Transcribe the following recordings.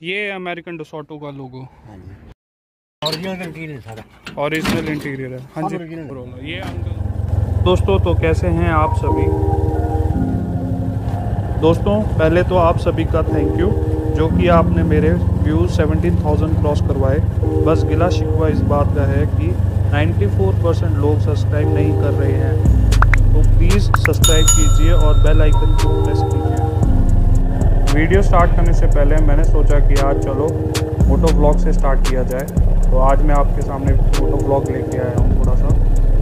ये अमेरिकन डसॉटो का लोगो। हाँ जी, ओरिजिनल इंटीरियर सारा, ओरिजिनल इंटीरियर है। हाँ जी, ये अंकल। दोस्तों तो कैसे हैं आप सभी। दोस्तों पहले तो आप सभी का थैंक यू जो कि आपने मेरे व्यूज़ 17,000 क्रॉस करवाए। बस गिला शिकवा इस बात का है कि 94% लोग सब्सक्राइब नहीं कर रहे हैं, तो प्लीज़ सब्सक्राइब कीजिए और बेल आइकन को प्रेस कीजिए। वीडियो स्टार्ट करने से पहले मैंने सोचा कि आज चलो मोटो ब्लॉग से स्टार्ट किया जाए, तो आज मैं आपके सामने मोटो ब्लॉग लेके आया हूँ थोड़ा सा।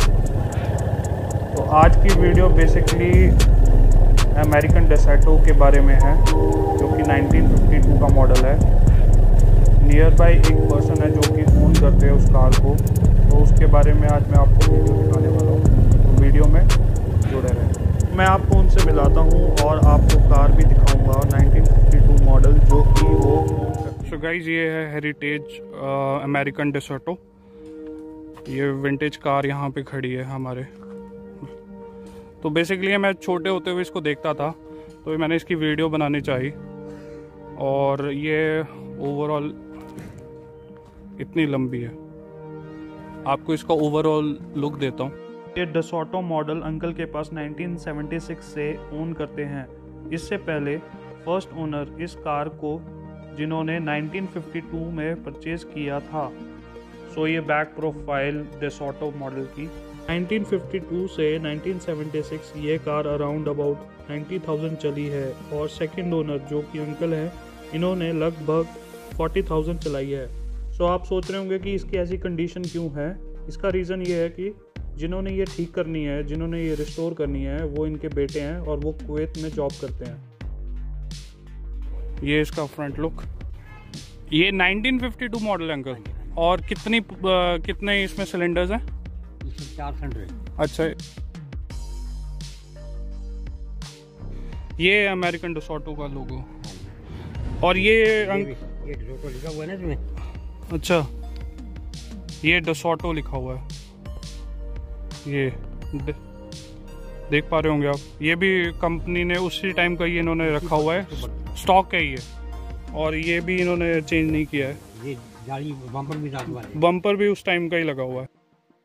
तो आज की वीडियो बेसिकली अमेरिकन डेसर्टो के बारे में है जो कि 1952 का मॉडल है। नियर बाई एक पर्सन है जो कि ओन करते हैं उस कार को, तो उसके बारे में आज मैं आपको वीडियो दिखाने वाला हूँ, तो वीडियो में जुड़े रहें। मैं आपको उनसे मिलाता हूँ और आपको कार भी दिखाऊंगा 1952 मॉडल जो कि वो ओन करते हैं। सो गाइस, ये है हेरिटेज अमेरिकन डेसर्टो। ये विंटेज कार यहाँ पे खड़ी है हमारे। तो बेसिकली मैं छोटे होते हुए इसको देखता था, तो मैंने इसकी वीडियो बनानी चाहिए। और ये ओवरऑल इतनी लंबी है, आपको इसका ओवरऑल लुक देता हूँ। ये डसॉटो मॉडल अंकल के पास 1976 से ओन करते हैं। इससे पहले फर्स्ट ओनर इस कार को जिन्होंने 1952 में परचेज़ किया था। सो ये बैक प्रोफाइल डसॉटो मॉडल की 1952 से 1976 ये कार अराउंड अबाउट 90,000 चली है। और सेकंड ओनर जो कि अंकल हैं, इन्होंने लगभग 40,000 चलाई है। सो आप सोच रहे होंगे कि इसकी ऐसी कंडीशन क्यों है। इसका रीज़न ये है कि जिन्होंने ये ठीक करनी है, जिन्होंने ये रिस्टोर करनी है, वो इनके बेटे हैं और वो कुवैत में जॉब करते हैं। ये इसका फ्रंट लुक। ये 1952 मॉडल है अंकल। और कितने इसमें सिलेंडर्स हैं? 4 सिलेंडर। अच्छा, ये अमेरिकन डसॉटो का लोगो। और ये डसॉटो लिखा हुआ है ना इसमें। अच्छा, ये डसॉटो लिखा हुआ है। ये देख पा रहे होंगे आप। ये भी कंपनी ने उसी टाइम का ही इन्होंने रखा हुआ है, स्टॉक है ये। और ये भी इन्होंने चेंज नहीं किया है। ये गाड़ी बम्पर भी उस टाइम का ही लगा हुआ है।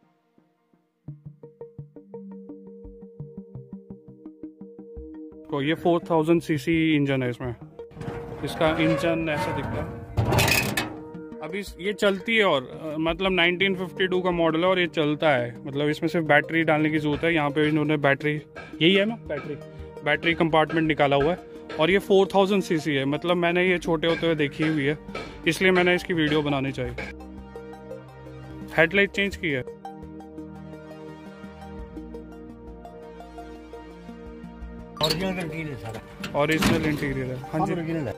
तो ये 4000 सीसी इंजन है इसमें। इसका इंजन ऐसा दिखता है। अभी ये चलती है और मतलब 1952 का मॉडल है और ये चलता है। मतलब इसमें सिर्फ बैटरी डालने की ज़रूरत है। यहाँ पे इन्होंने बैटरी, यही है ना, बैटरी कंपार्टमेंट निकाला हुआ है। और ये 4000 सीसी है। मतलब मैंने ये छोटे होते हुए देखी हुई है, इसलिए मैंने इसकी वीडियो बनानी चाहिए। हेडलाइट चेंज की है। ओरिजिनल इंटीरियर सारा, ओरिजिनल इंटीरियर है। हाँ जी, ओरिजिनल है।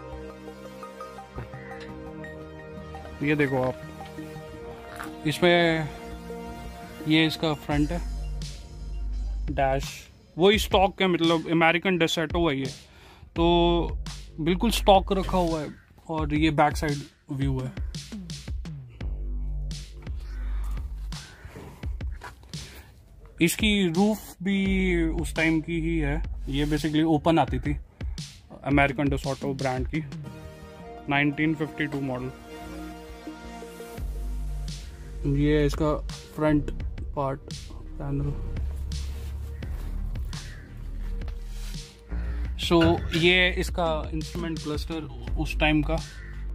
ये देखो आप, इसमें ये इसका फ्रंट है, डैश वही स्टॉक है। मतलब अमेरिकन डेसर्टो है ये, तो बिल्कुल स्टॉक रखा हुआ है। और ये बैक साइड व्यू है। इसकी रूफ भी उस टाइम की ही है। ये बेसिकली ओपन आती थी, अमेरिकन डसॉटो ब्रांड की, 1952 मॉडल। ये इसका फ्रंट पार्ट पैनल। सो ये इसका इंस्ट्रूमेंट क्लस्टर उस टाइम का।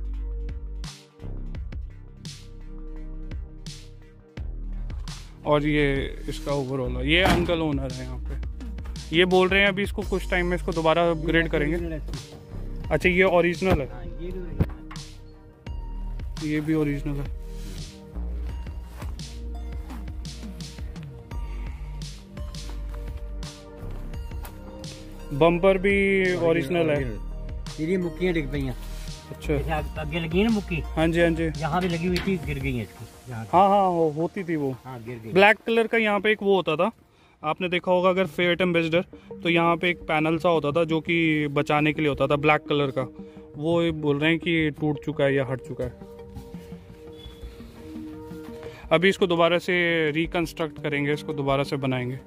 और ये इसका ओवरऑल है। ये अंकल ओनर है यहाँ पे। ये बोल रहे हैं अभी इसको कुछ टाइम में इसको दोबारा अपग्रेड करेंगे। अच्छा, ये ओरिजिनल है। ये भी ओरिजिनल है। बम्पर भी ओरिजिनल है। ये मुक्कियां दिख पई हैं। अच्छा, आगे लगी है ना मुक्की। हाँ जी, हाँ जी। यहाँ भी लगी हुई थी, गिर गई है इसकी। हाँ, होती थी वो। हाँ, गिर गई। ब्लैक कलर का यहाँ पे एक वो होता था, आपने देखा होगा अगर फेट एम्बेसडर, तो यहाँ पे एक पैनल सा होता था जो कि बचाने के लिए होता था, ब्लैक कलर का। वो बोल रहे हैं कि टूट चुका है या हट चुका है। अभी इसको दोबारा से रिकंस्ट्रक्ट करेंगे, इसको दोबारा से बनाएंगे।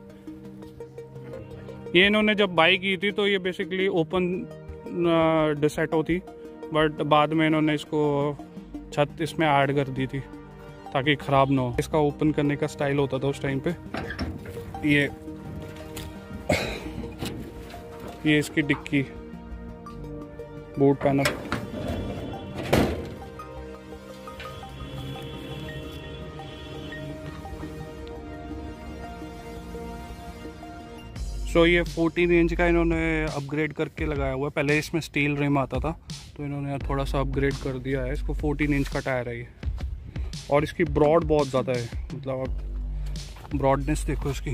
ये इन्होंने जब बाई की थी तो ये बेसिकली ओपन डेसर्टो थी, बट बाद में इन्होंने इसको छत इसमें ऐड कर दी थी ताकि ख़राब ना हो। इसका ओपन करने का स्टाइल होता था उस टाइम पे। ये इसकी डिक्की, बोर्ड पैनल। सो ये 14 इंच का इन्होंने अपग्रेड करके लगाया हुआ है। पहले इसमें स्टील रिम आता था तो इन्होंने थोड़ा सा अपग्रेड कर दिया है इसको। 14 इंच का टायर है ये, और इसकी ब्रॉड बहुत ज़्यादा है, मतलब आप ब्रॉडनेस देखो इसकी।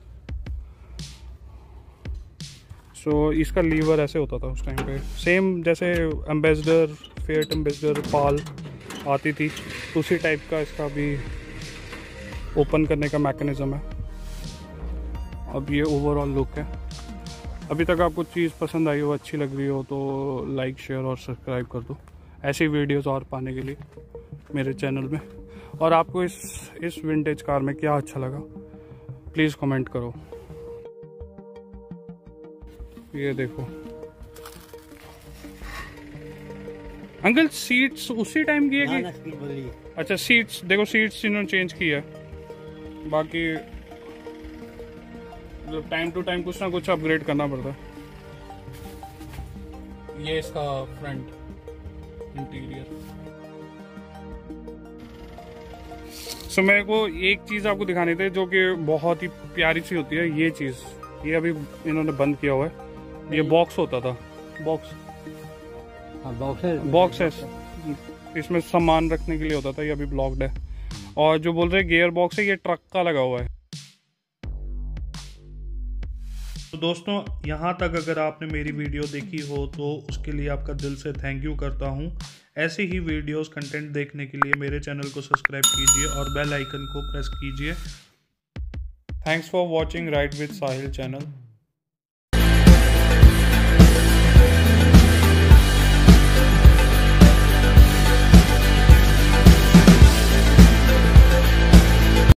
सो इसका लीवर ऐसे होता था उस टाइम पे, सेम जैसे एम्बेसडर, फिएट एम्बेसडर, पाल आती थी उसी टाइप का इसका भी ओपन करने का मैकेनिज़्म है। अब ये ओवरऑल लुक है। अभी तक आपको चीज़ पसंद आई हो, अच्छी लग रही हो तो लाइक, शेयर और सब्सक्राइब कर दो ऐसी वीडियोस और पाने के लिए मेरे चैनल में। और आपको इस विंटेज कार में क्या अच्छा लगा प्लीज़ कमेंट करो। ये देखो अंकल, सीट्स उसी टाइम की है कि? अच्छा, सीट्स देखो, सीट्स इन्होंने चेंज की है, बाकी मतलब टाइम टू टाइम कुछ ना कुछ अपग्रेड करना पड़ता है। ये इसका फ्रंट इंटीरियर। सो मेरे को एक चीज़ आपको दिखानी थी जो कि बहुत ही प्यारी सी होती है। ये चीज़, ये अभी इन्होंने बंद किया हुआ है। ये बॉक्स होता था, बॉक्स है, इसमें सामान रखने के लिए होता था। ये अभी ब्लॉक्ड है। और जो बोल रहे गियर बॉक्स है, ये ट्रक का लगा हुआ है। तो दोस्तों, यहाँ तक अगर आपने मेरी वीडियो देखी हो तो उसके लिए आपका दिल से थैंक यू करता हूँ। ऐसे ही वीडियोस कंटेंट देखने के लिए मेरे चैनल को सब्सक्राइब कीजिए और बेल आइकन को प्रेस कीजिए। Thanks for watching ride with Sahil channel.